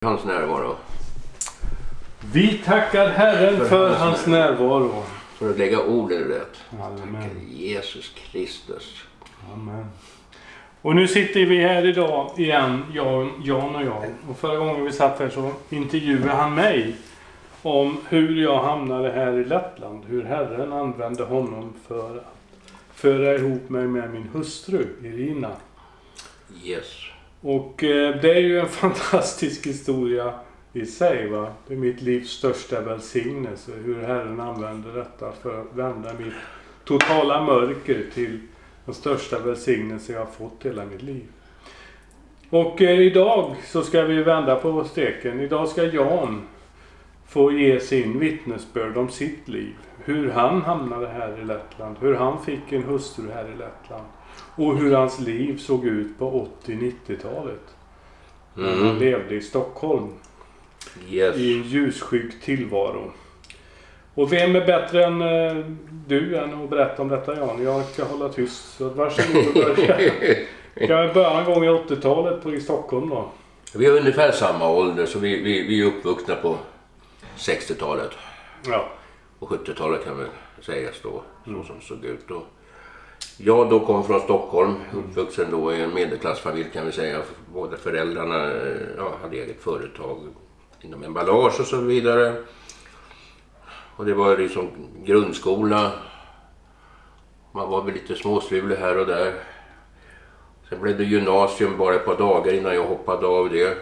Hans närvaro. Vi tackar Herren för hans närvaro. För att lägga orden rätt. Amen. Tackar Jesus Kristus. Amen. Och nu sitter vi här idag igen, Jan och jag. Och förra gången vi satt här så intervjuade han mig om hur jag hamnade här i Lettland. Hur Herren använde honom för att föra ihop mig med min hustru Irina. Yes. Och det är ju en fantastisk historia i sig, va? Det är mitt livs största välsignelse. Hur Herren använder detta för att vända mitt totala mörker till den största välsignelse jag har fått hela mitt liv. Och idag så ska vi vända på steken. Idag ska Jan få ge sin vittnesbörd om sitt liv. Hur han hamnade här i Lettland. Hur han fick en hustru här i Lettland. Och hur hans liv såg ut på 80-90-talet. När han levde i Stockholm. Yes. I en ljusskygg tillvaro. Och vem är bättre än du än att berätta om detta, Jan? Jag ska hålla tyst. Så varsågod och börja. Kan vi börja en gång i 80-talet i Stockholm då? Vi är ungefär samma ålder, så vi är uppvuxna på 60-talet. Ja. Och 70-talet kan väl sägas då, så som det såg ut då. Jag då kom från Stockholm, uppvuxen då i en medelklassfamilj kan vi säga. Båda föräldrarna hade eget företag inom emballage och så vidare. Och det var liksom grundskola. Man var väl lite småstrulig här och där. Sen blev det gymnasium bara ett par dagar innan jag hoppade av det.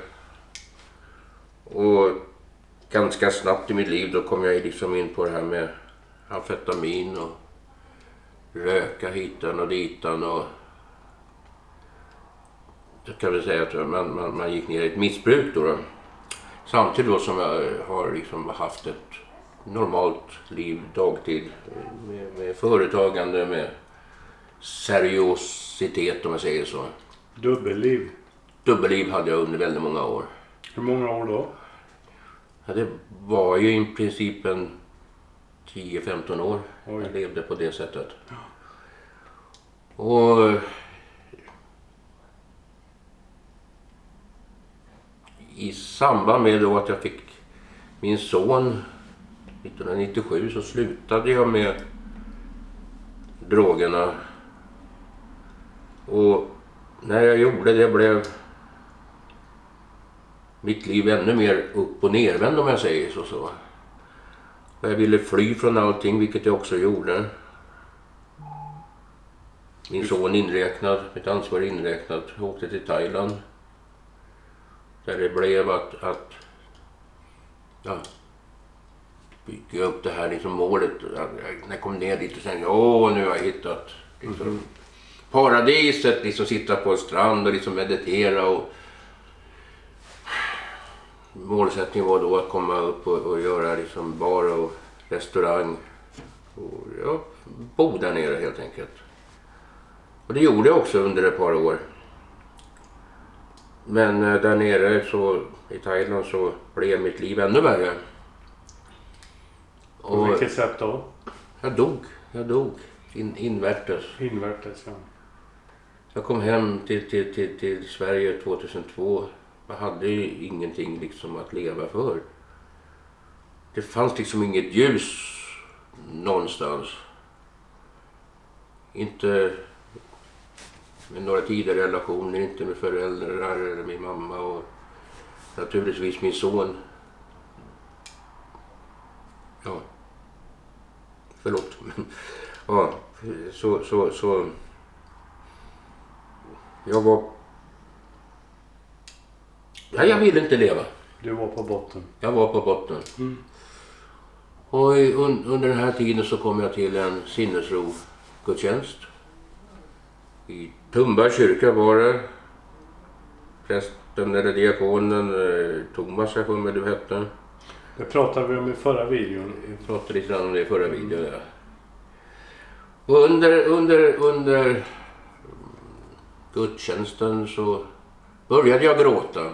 Och ganska snabbt i mitt liv då kom jag liksom in på det här med amfetamin och röka hitan och ditan. Och så kan vi säga att man gick ner i ett missbruk då. Samtidigt då som jag har liksom haft ett normalt liv dagtid med företagande, med seriositet om jag säger så. Dubbelliv. Dubbelliv hade jag under väldigt många år. Hur många år då? Ja, det var ju i princip en 10-15 år. Oj. Jag levde på det sättet. Och i samband med då att jag fick min son 1997 så slutade jag med drogerna. Och när jag gjorde det blev mitt liv ännu mer upp- och nervänd om jag säger så. Och jag ville fly från allting, vilket jag också gjorde. Min son inräknad, mitt ansvar inräknat. Jag åkte till Thailand. Där det blev att bygga upp det här liksom målet. När jag kom ner dit och tänkte nu har jag hittat liksom, paradiset. Liksom sitta på en strand och liksom meditera. Och målsättningen var då att komma upp och göra liksom bar och restaurang. Och jag bodde där nere helt enkelt. Och det gjorde jag också under ett par år. Men där nere så, i Thailand så blev mitt liv ännu värre. På vilket sätt då? Jag dog. Invärtes. Invärtes, ja. Jag kom hem till Sverige 2002. Jag hade ju ingenting liksom att leva för. Det fanns liksom inget ljus någonstans. Inte med några tidigare relationer, inte med föräldrar eller min mamma och naturligtvis min son. Ja. Förlåt. Ja, så jag var... Nej, jag ville inte leva. Du var på botten. Jag var på botten. Och under den här tiden så kom jag till en sinnesro-gudstjänst. I Tumba kyrka var det. Prästen eller diakonen, Thomas jag kommer du hette. Det pratade vi om i förra videon. Vi pratade lite om det i förra videon, ja. Och under gudstjänsten så började jag gråta.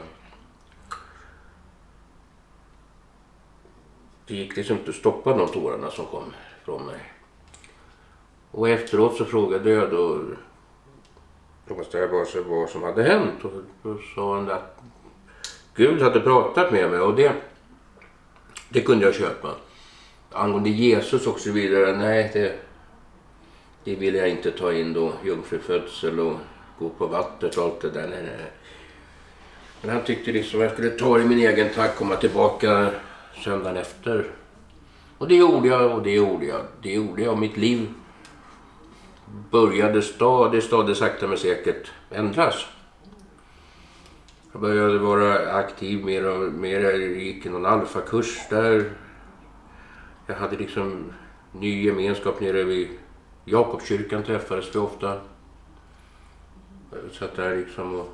Det gick liksom inte att stoppa de tårarna som kom från mig. Och efteråt så frågade jag då vad som hade hänt. Och då sa han att Gud hade pratat med mig och det kunde jag köpa. Angående Jesus och så vidare, nej det ville jag inte ta in då. Jungfrufödsel och gå på vattnet och allt det där. Nej. Men han tyckte liksom jag skulle ta i min egen takt, komma tillbaka söndagen efter. Och det gjorde jag och mitt liv började stadigt sakta men säkert ändras. Jag började vara aktiv mer och mer. Jag gick i någon alfakurs där. Jag hade liksom ny gemenskap nere vid Jakobskyrkan, träffades vi ofta. Jag satt där liksom och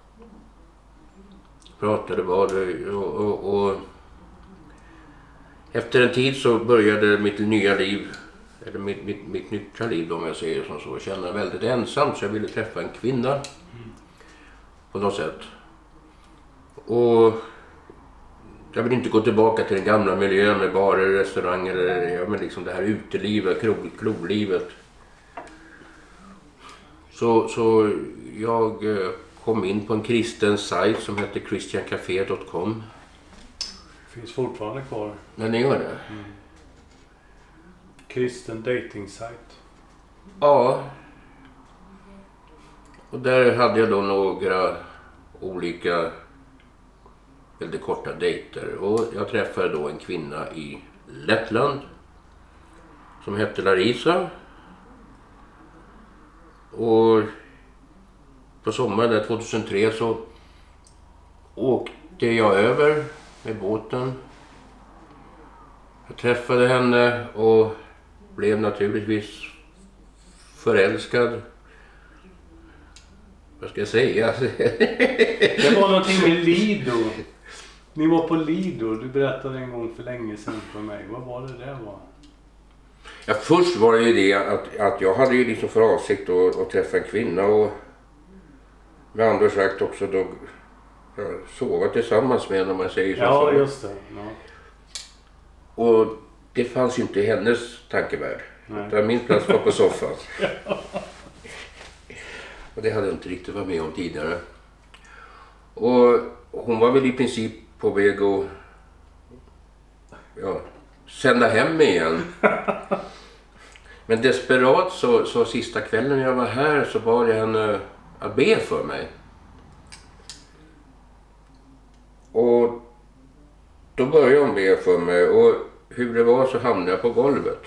pratade och efter en tid så började mitt nya liv, eller mitt nya liv om jag säger som så, känna väldigt ensam, så jag ville träffa en kvinna på något sätt. Och jag vill inte gå tillbaka till den gamla miljön med barer, restauranger, men liksom det här utelivet, kroglivet. Så jag kom in på en kristen sajt som heter christiancafé.com. Finns fortfarande kvar. Men ni gör det? Mm. Kristen dating-sajt. Ja. Och där hade jag då några olika väldigt korta dejter. Och jag träffade då en kvinna i Lettland som hette Larisa. Och på sommaren där 2003 så åkte jag över med båten. Jag träffade henne och blev naturligtvis förälskad. Vad ska jag säga? Det var någonting med Lido. Ni var på Lido. Du berättade en gång för länge sedan för mig. Vad var det där var? Ja, först var det ju det att jag hade ju liksom för avsikt att träffa en kvinna och med andra sagt också då sova tillsammans med henne om man säger så. Ja, just det. Ja. Och det fanns ju inte i hennes tankevärld. Utan min plats var på soffan. Och det hade jag inte riktigt varit med om tidigare. Och hon var väl i princip på väg att sända hem mig igen. Men desperat så sista kvällen jag var här så bad jag henne att be för mig. Och då började hon be för mig och hur det var så hamnade jag på golvet.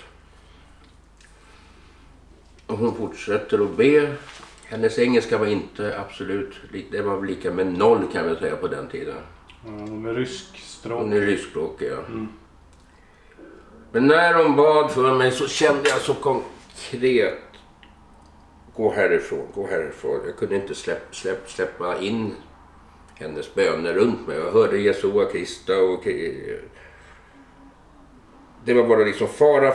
Och hon fortsätter att be. Hennes engelska var inte absolut, det var lika med 0 kan vi säga på den tiden. Hon är ryskspråkig. Hon är ryskspråkig, ja. Mm. Men när hon bad för mig så kände jag så konkret. Gå härifrån. Jag kunde inte släppa in hennes böner runt mig. Jag hörde Jesua Krista och det var bara liksom fara.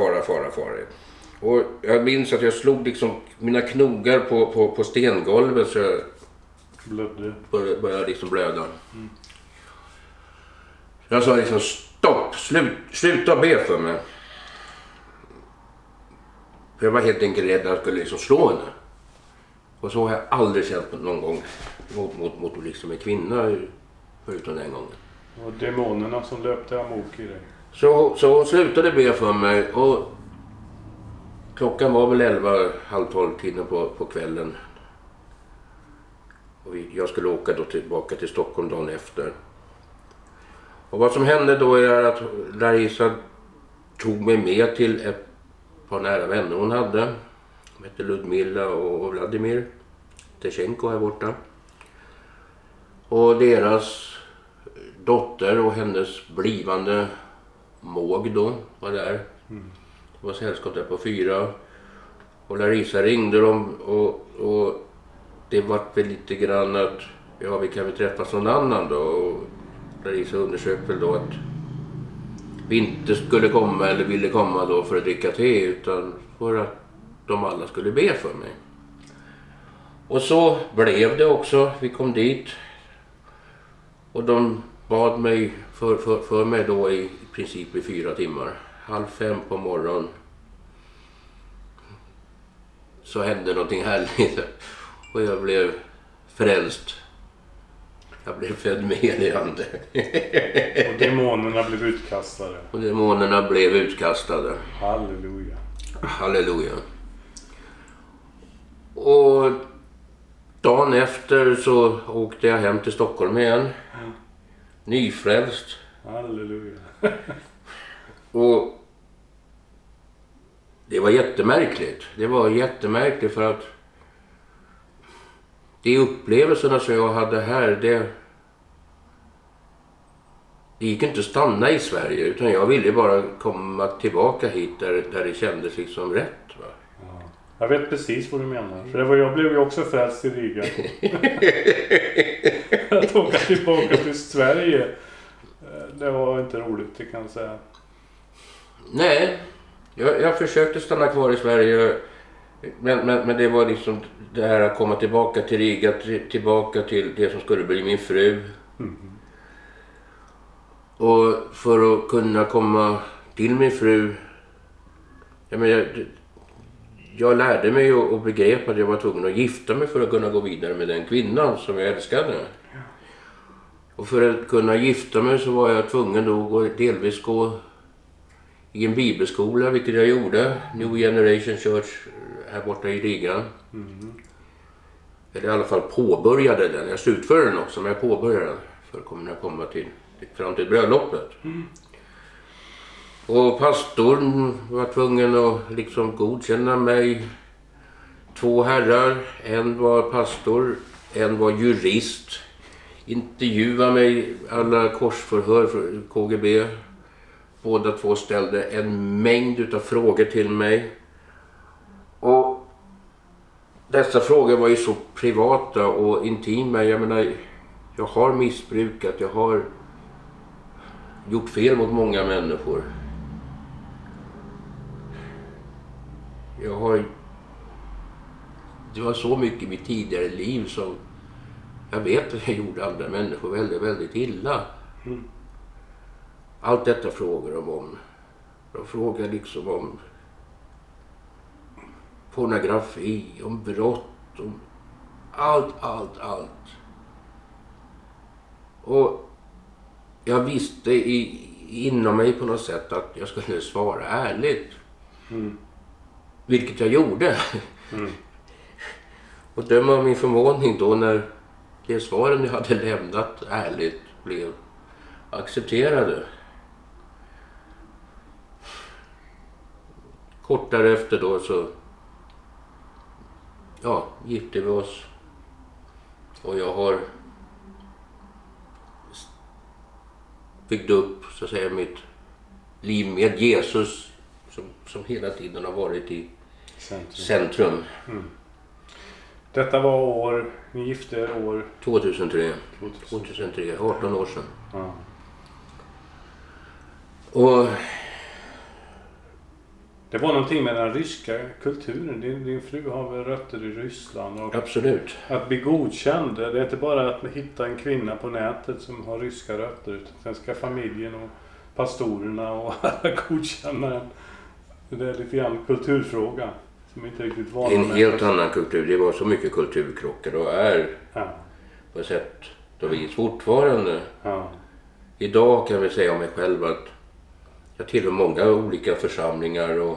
Och jag minns att jag slog liksom mina knogar på stengolvet så jag började liksom blöda. Mm. Jag sa liksom stopp, sluta be för mig. För jag var helt enkelt rädd att jag skulle liksom slå henne. Och så har jag aldrig känt någon gång mot liksom en kvinna förutom den gången. Och demonerna som löpte amok i dig. Så hon slutade be för mig och klockan var väl 11, halv 12 tiden på kvällen. Och jag skulle åka då tillbaka till Stockholm dagen efter. Och vad som hände då är att Larisa tog mig med till ett par nära vänner hon hade. De hette Ludmilla och Vladimir Techenko här borta. Och deras dotter och hennes blivande måg då var där. Mm. Det var sällskap där på 4. Och Larisa ringde dem och det var väl lite grann att vi kan väl träffas någon annan då. Och Larisa undersökte då att vi inte skulle komma eller ville komma då för att dricka te utan för att de alla skulle be för mig. Och så blev det också. Vi kom dit och de bad mig för mig då i princip i 4 timmar. 4:30 på morgonen så hände någonting härligt och jag blev frälst Jag blev född med helig ande. Och demonerna blev utkastade. Och demonerna blev utkastade. Halleluja. Halleluja. Och dagen efter så åkte jag hem till Stockholm igen. Nyfrälst. Halleluja. Och det var jättemärkligt. Det var jättemärkligt för att de upplevelserna som jag hade här, det gick inte att stanna i Sverige, utan jag ville bara komma tillbaka hit där det kändes liksom rätt. Va? Ja. Jag vet precis vad du menar. För jag blev ju också frälst i Riga. Att åka tillbaka till Sverige, det var inte roligt, det kan jag säga. Nej, jag försökte stanna kvar i Sverige. Men det var liksom det här att komma tillbaka till Riga, tillbaka till det som skulle bli min fru. Mm. Och för att kunna komma till min fru, jag lärde mig och begrep att jag var tvungen att gifta mig för att kunna gå vidare med den kvinnan som jag älskade. Ja. Och för att kunna gifta mig så var jag tvungen att delvis gå i en bibelskola, vilket jag gjorde. New Generation Church här borta i Riga. Mm. Eller i alla fall påbörjade den. Jag slutförde den också, men jag påbörjade den för att kunna komma fram till bröllopet. Mm. Och pastorn var tvungen att liksom godkänna mig. 2 herrar, en var pastor, en var jurist. Intervjuade mig alla korsförhör för KGB. Båda 2 ställde en mängd utav frågor till mig. Och dessa frågor var ju så privata och intima. Jag menar, jag har missbrukat, jag har gjort fel mot många människor. Det var så mycket i mitt tidigare liv som jag vet att jag gjorde andra människor väldigt, väldigt illa. Mm. Allt detta frågar om. De frågar liksom om pornografi, om brott, om allt. Och jag visste inom mig på något sätt att jag skulle svara ärligt. Mm. Vilket jag gjorde. Mm. Och döm av min förvåning då när det svaren jag hade lämnat ärligt blev accepterade. Kort därefter då så gifte vi oss. Och jag har byggt upp så att säga mitt liv med Jesus som hela tiden har varit i centrum. Mm. Detta var ni gifte er år? 2003, 18 år sedan. Ja. Och det var någonting med den ryska kulturen. Din fru har väl rötter i Ryssland. Och absolut. Att bli godkänd, det är inte bara att hitta en kvinna på nätet som har ryska rötter. Utan sen ska familjen och pastorerna och alla godkänna en. Det är lite grann kulturfråga som inte riktigt var. En helt annan kultur. Det var så mycket kulturkrockar och är på ett sätt då vi fortfarande. Ja. Idag kan vi säga om mig själv att jag tillhör många olika församlingar och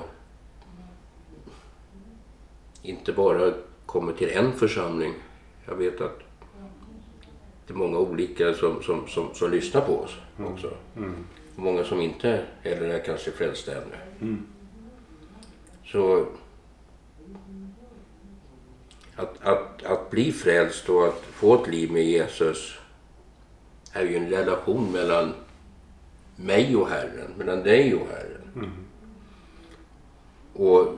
inte bara kommer till en församling. Jag vet att det är många olika som lyssnar på oss också. Mm. Och många som inte heller är kanske frälsta ännu. Mm. Så att bli frälst och att få ett liv med Jesus är ju en relation mellan mig och Herren, mellan dig och Herren. Mm. Och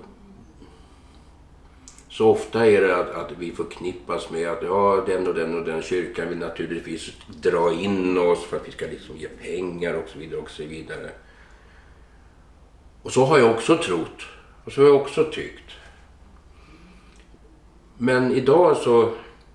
så ofta är det att vi förknippas med att den och den kyrkan vill naturligtvis dra in oss för att vi ska liksom ge pengar och så vidare och så vidare. Och så har jag också trott. Och så har jag också tyckt. Men idag så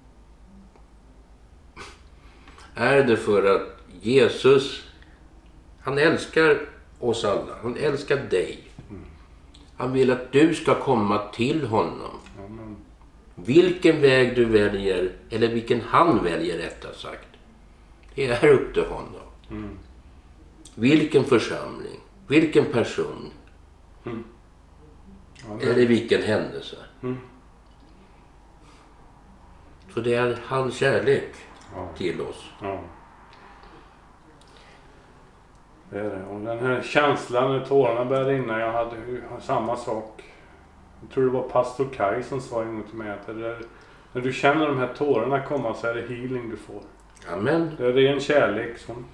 är det för att Jesus, han älskar oss alla. Han älskar dig. Han vill att du ska komma till honom. Vilken väg du väljer, eller vilken han väljer rättare sagt. Det är upp till honom. Mm. Vilken församling, vilken person, Mm. Ja, eller vilken händelse. Mm. Så det är hans kärlek Ja. till oss. Ja. Det är det. Och den här känslan när tårarna började rinna, jag hade ju samma sak. Jag tror det var pastor Kai som sa en gång till mig att det där, när du känner de här tårarna komma så är det healing du får. Amen. Det är ren kärlek som...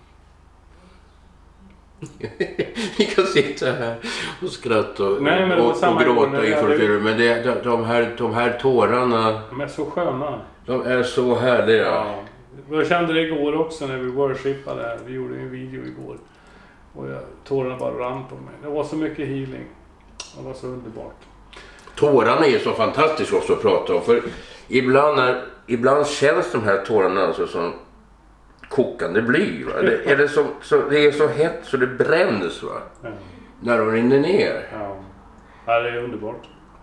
Vi kan sitta här och skratta och, Nej, men det var och samma gång gråta när vi inför hade- Gud. Men de här tårarna, De är så sköna. de är så härliga. Ja. Jag kände det igår också när vi worshipade här. Vi gjorde en video igår. Och tårarna bara rann på mig. Det var så mycket healing. Det var så underbart. Tårarna är så fantastiskt också att prata om. För ibland känns de här tårarna alltså som kokande bly. Va? Eller så det är så hett så det bränns, va? Ja. När de rinner ner. Ja. Ja, det är underbart.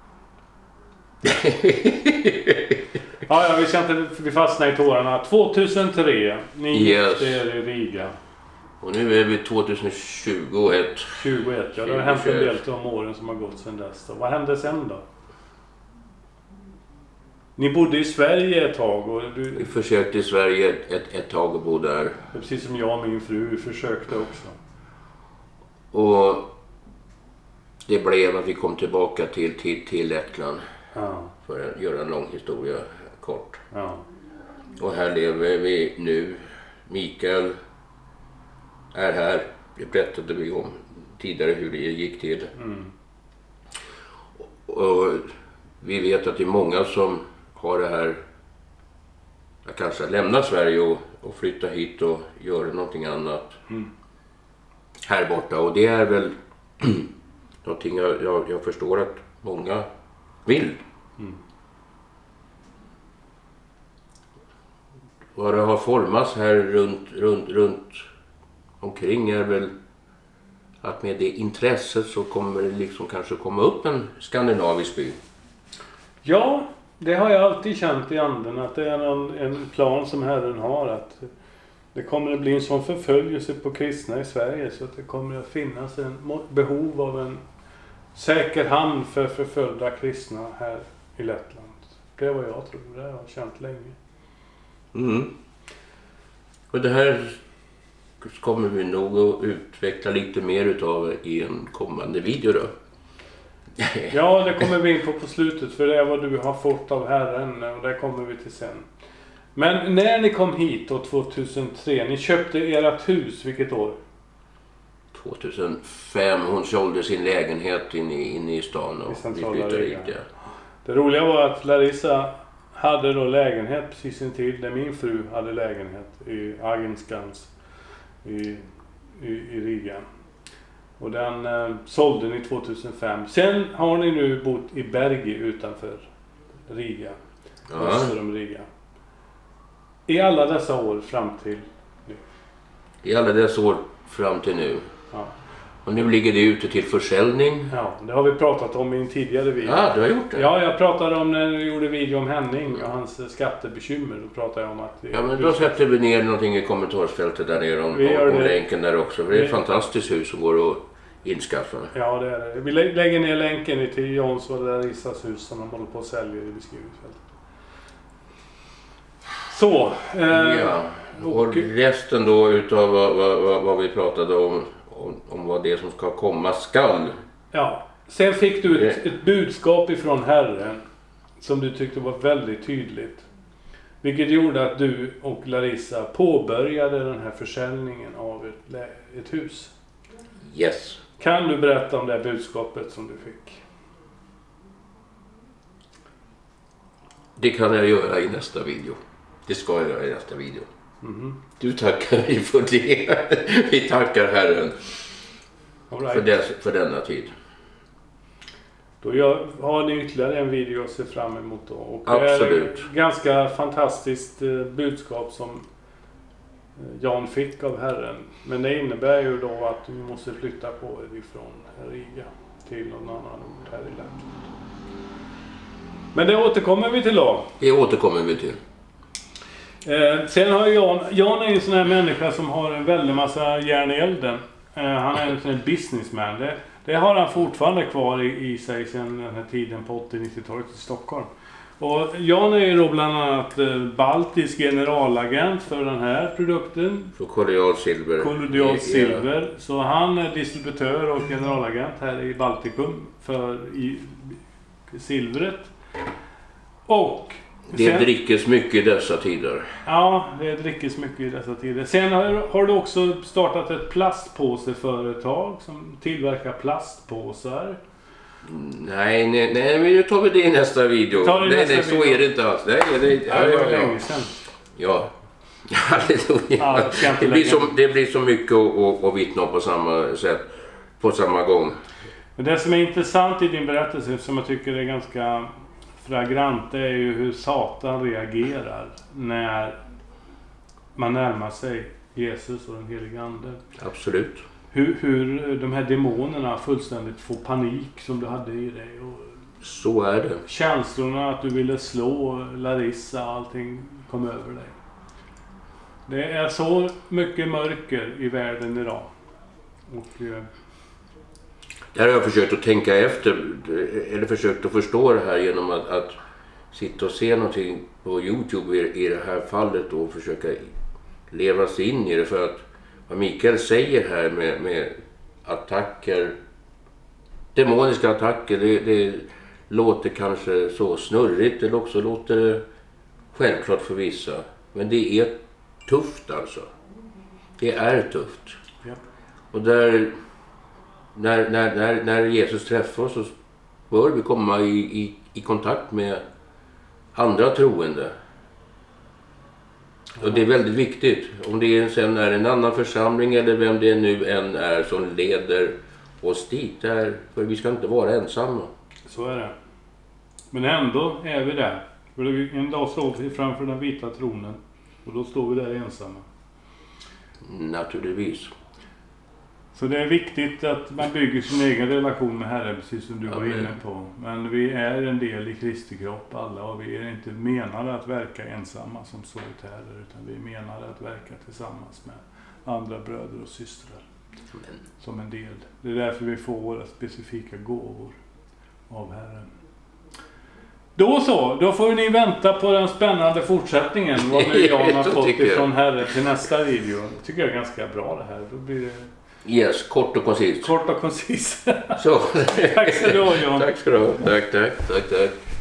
Ja, vi ska inte vi fastnar i tårarna. 2003. Ni Yes. gifte er i Riga. Och nu är vi 2021. 21. Ja, det har hänt en del de åren som har gått sedan dess. Vad hände sen då? Ni bodde i Sverige ett tag och Vi försökte i Sverige ett tag att bo där. precis som jag och min fru försökte också. Och det blev att vi kom tillbaka till Lettland. Ja, För att göra en lång historia kort. ja, Och här lever vi nu. Mikael är här. Det berättade vi om tidigare hur det gick till. mm, Och vi vet att det är många som har det här. Jag kanske lämnar Sverige och flyttar hit och gör någonting annat. mm. Här borta. Och det är väl någonting jag förstår att många vill. Mm. Vad det har formats här runt omkring är väl att med det intresset så kommer det liksom kanske komma upp en skandinavisk by. Ja, det har jag alltid känt i anden att det är en plan som Herren har att det kommer att bli en sån förföljelse på kristna i Sverige så att det kommer att finnas en behov av en säker hamn för förföljda kristna här i Lettland. Det är vad jag tror, det har jag känt länge. Mm. Och det här kommer vi nog att utveckla lite mer utav i en kommande video då. Ja, det kommer vi in på slutet för det är vad du har fått av Herren och det kommer vi till sen. Men när ni kom hit då 2003, ni köpte ert hus, vilket år? 2005, hon sålde sin lägenhet inne i stan och vi flyttade hit. Ja. Det roliga var att Larissa hade då lägenhet precis intill där min fru hade lägenhet i Agenskans i Riga. Och den sålde ni 2005. Sen har ni nu bott i Bergi utanför Riga. Ja. Öster om Riga. I alla dessa år fram till nu. I alla dessa år fram till nu. Ja. Och nu ligger det ute till försäljning. Ja, det har vi pratat om i en tidigare video. Ja, du har gjort det. Ja, jag pratade om när vi gjorde video om Henning och hans skattebekymmer. Då pratade jag om att... Ja, men då sätter vi ner någonting i kommentarsfältet där nere om länken där också. För det är ett fantastiskt hus som går att inskaffa. Ja, det är det. Vi lägger ner länken till Jons och Larissas hus som de håller på att sälja i beskrivningsfältet. Så. Ja. Och resten då utav vad vi pratade om vad det som ska komma skall. Ja. Sen fick du ett budskap ifrån Herren som du tyckte var väldigt tydligt. Vilket gjorde att du och Larissa påbörjade den här försäljningen av ett hus. Yes. Kan du berätta om det här budskapet som du fick? Det kan jag göra i nästa video. Det ska jag göra i nästa video. Mm. Du tackar vi för det. Vi tackar Herren All right. för denna tid. Då har ni ytterligare en video att se fram emot då. Och Absolut. det är ett ganska fantastiskt budskap som Jan fick av Herren. Men det innebär ju då att du måste flytta på er ifrån Riga till någon annan ort här i Lettland. Men det återkommer vi till då. Det återkommer vi till. Sen har Jan är en sån här människa som har en väldig massa järn i elden. Han är en sån här businessman. Det har han fortfarande kvar i sig sedan den här tiden på 80-90-talet i Stockholm. Och Jan är ju då bland annat baltisk generalagent för den här produkten. För Kolodialt silver. Kolodialt silver. Så han är distributör och generalagent här i Baltikum för silvret. Och det drickes mycket i dessa tider. Ja, det drickes mycket i dessa tider. Sen har du också startat ett plastpåseföretag som tillverkar plastpåsar. Nej, men nu tar vi det i nästa video. Nej, så är det inte alls. Nej, det var länge sedan. Ja. Det blir så mycket att vittna om på samma sätt, på samma gång. Men det som är intressant i din berättelse, som jag tycker är ganska flagrant, är ju hur Satan reagerar när man närmar sig Jesus och den helige ande. Absolut. Hur de här demonerna fullständigt får panik som du hade i dig. Och så är det. Känslorna att du ville slå Larissa, allting kom över dig. Det är så mycket mörker i världen idag. Och där har jag försökt att tänka efter, eller försökt att förstå det här genom att sitta och se någonting på YouTube i det här fallet och försöka leva sig in i det. För att vad Mikael säger här med attacker, demoniska attacker, det låter kanske så snurrigt, eller också låter det självklart för vissa. Men det är tufft alltså. Det är tufft. Ja. Och där när Jesus träffar oss så bör vi komma i kontakt med andra troende. Och det är väldigt viktigt. Om det sen är en annan församling eller vem det nu än är som leder oss dit. För vi ska inte vara ensamma. Så är det. Men ändå är vi där. För en dag står vi framför den vita tronen. Och då står vi där ensamma. Naturligtvis. Så det är viktigt att man bygger sin egen relation med Herren, precis som du var inne på. Men vi är en del i Kristi kropp alla, och vi är inte menade att verka ensamma som solitärer, utan vi är menade att verka tillsammans med andra bröder och systrar. Amen. Som en del. Det är därför vi får våra specifika gåvor av Herren. Då får ni vänta på den spännande fortsättningen. Vad nu Jan har fått ifrån Herren till nästa video. Det tycker jag är ganska bra det här. Då blir det... Yes, kort och koncis. Kort och koncis. Så. Tack ska du ha, Jan. Tack ska du ha. Tack.